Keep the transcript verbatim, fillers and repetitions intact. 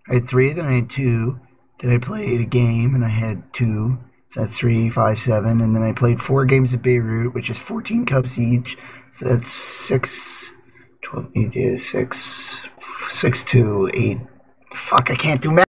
I had three, then I had two. Then I played a game, and I had two. So that's three, five, seven. And then I played four games of Beirut, which is fourteen cups each. So that's six, twelve, eight, six, six, two, eight. Fuck, I can't do math.